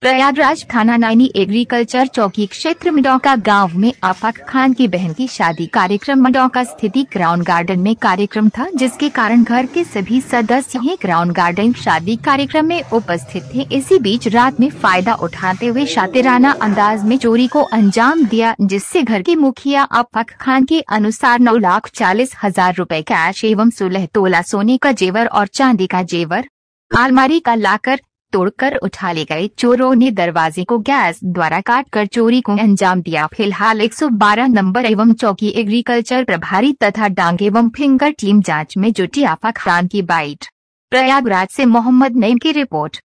प्रयागराज थाना नैनी एग्रीकल्चर चौकी क्षेत्र मडौका गांव में आफाक खान की बहन की शादी कार्यक्रम मडौका स्थित क्राउन गार्डन में कार्यक्रम था, जिसके कारण घर के सभी सदस्य क्राउन गार्डन शादी कार्यक्रम में उपस्थित थे। इसी बीच रात में फायदा उठाते हुए शातिराना अंदाज में चोरी को अंजाम दिया, जिससे घर के मुखिया आफाक खान के अनुसार 9,40,000 रुपए कैश एवं 16 तोला सोने का जेवर और चांदी का जेवर अलमारी का लाकर तोड़कर उठा ले गए। चोरों ने दरवाजे को गैस द्वारा काटकर चोरी को अंजाम दिया। फिलहाल 112 नंबर एवं चौकी एग्रीकल्चर प्रभारी तथा डांग एवं फिंगर टीम जांच में जुटी। आफाक खान की बाइट। प्रयागराज से मोहम्मद नईम की रिपोर्ट।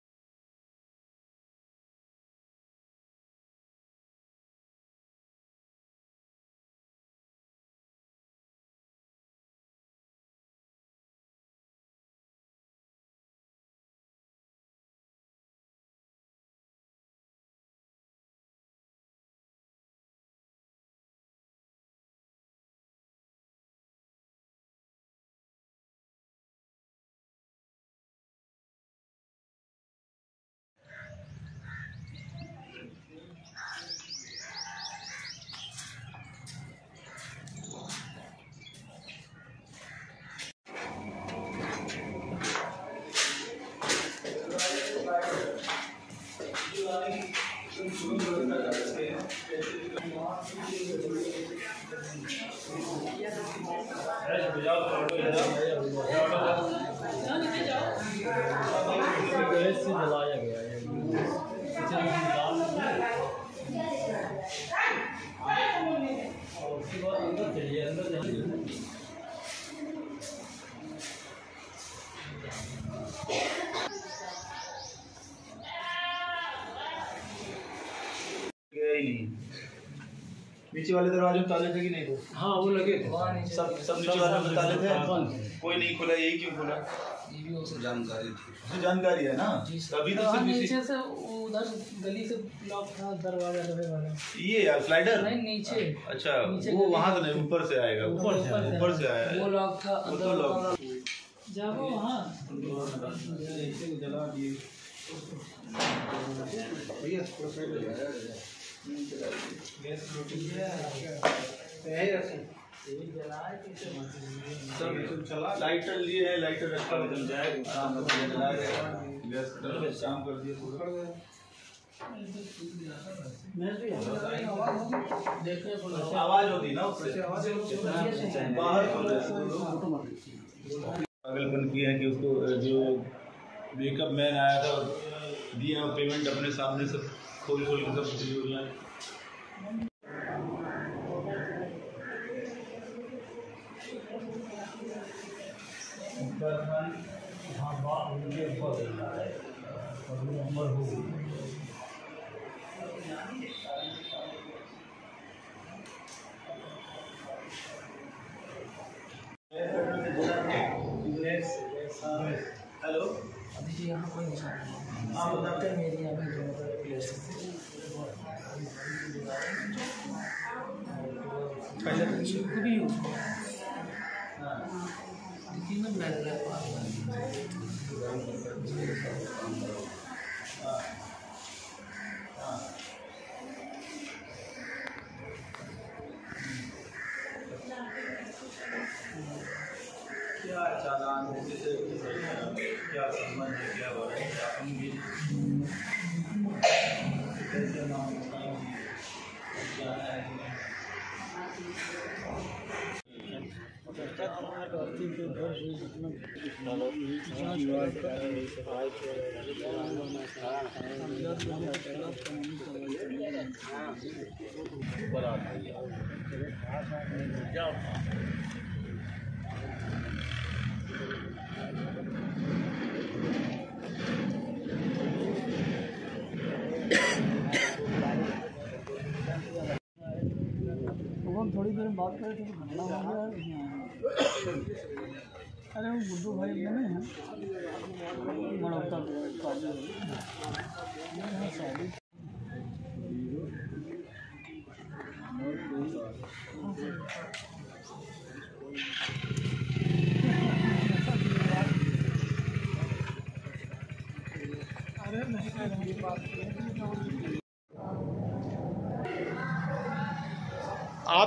नीचे वाले दरवाजे में ताले थे कि नहीं थे? हाँ वो लगे थे। सब नीचे वाले में ताले थे। कोई नहीं खुला, यही क्यों खुला? ये भी उसे जानकारी थी। उसे जानकारी है ना? तभी तो सिर्फ नीचे से उधर गली से लॉक था दरवाजा लगे वाला। ये यार स्लाइडर नहीं नीचे। अच्छा वो वहाँ तो नहीं, ऊपर से आएगा। ऊपर से आया। वो लॉक था अंदर लॉक। जाओ वहाँ। जला दिए। लाइटर लिए है, लाइटर रखा जल जाएगा, शाम कर दिए आवाज होती ना उससे बाहर पागलपन किए हैं कि उसको जो मेकअप मैन आया था दिए और पेमेंट अपने सामने सब खोल के सब चोरियाँ। हेलो अभी जी यहाँ कोई निशान नहीं। हाँ बताते हैं। मेरी यहाँ पे प्लेस पहले भी तीनों बैठ गया क्या चालान क्या संबंध है, क्या हो रहा है, हम भी कैसे नाम हम थोड़ी देर में बात करें तो घटना हो गया। अरे वो गुड्डू भाई नहीं है मनौता अरे नहीं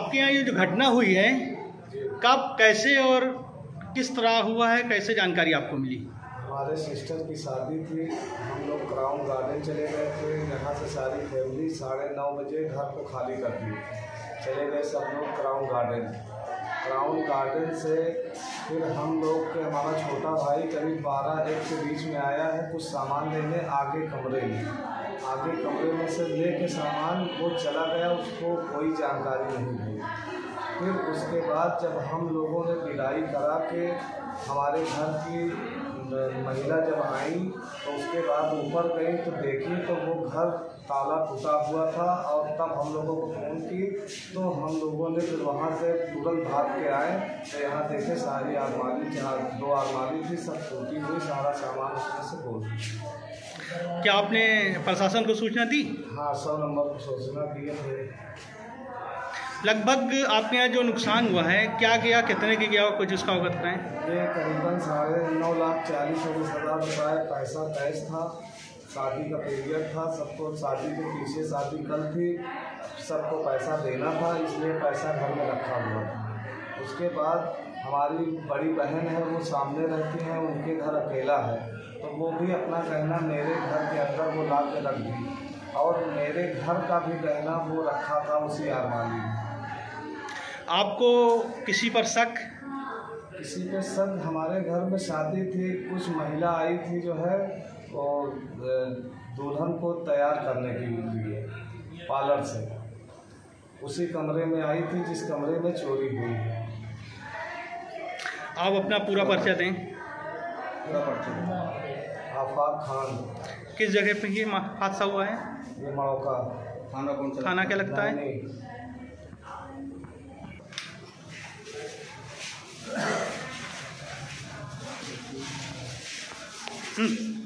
आपके यहाँ ये जो घटना हुई है, कब, कैसे और किस तरह हुआ है, कैसे जानकारी आपको मिली? हमारे सिस्टर की शादी थी, हम लोग क्राउन गार्डन चले गए थे। यहाँ से सारी फैमिली 9:30 बजे घर को खाली कर दी, चले गए सब लोग क्राउन गार्डन। क्राउन गार्डन से फिर हम लोग के हमारा छोटा भाई करीब 12-1 के बीच में आया है कुछ सामान लेने आगे कमरे में से ले के सामान वो चला गया, उसको कोई जानकारी नहीं हुई। फिर उसके बाद जब हम लोगों ने विदाई करा के हमारे घर की महिला जब आई तो उसके बाद ऊपर गई तो देखी तो वो घर ताला टूटा हुआ था। और तब हम लोगों को फ़ोन की तो हम लोगों ने फिर वहाँ से तुरंत भाग के आए तो यहाँ देखे सारी अलमारी, जहाँ 2 अलमारी थी सब टूटी हुई, सारा सामान उसमें से बोल। क्या आपने प्रशासन को सूचना दी? हाँ, 100 नंबर को सूचना दिए थे। लगभग आपके यहाँ जो नुकसान हुआ है क्या गया, कितने की गया, कुछ उसका अवगत कराएं? ये करीबन 9,40,000 रुपये पैसा कैश था। शादी का पीरियड था, सबको शादी के पीछे शादी कल थी, सबको पैसा देना था, इसलिए पैसा घर में रखा हुआ था। उसके बाद हमारी बड़ी बहन है, वो सामने रहती हैं, उनके घर अकेला है तो वो भी अपना गहना मेरे घर के अंदर वो ला के रख दी और मेरे घर का भी गहना वो रखा था उसी अलमारी में। आपको किसी पर शक? किसी पे शक, हमारे घर में शादी थी, कुछ महिला आई थी जो है और दुल्हन को तैयार करने के लिए पार्लर से, उसी कमरे में आई थी जिस कमरे में चोरी हुई है। आप अपना पूरा परिचय दें। पूरा परिचय आफाक खान। किस जगह पे ये हादसा हुआ है? ये मौका थाना कौन सा? थाना क्या लगता है? नहीं।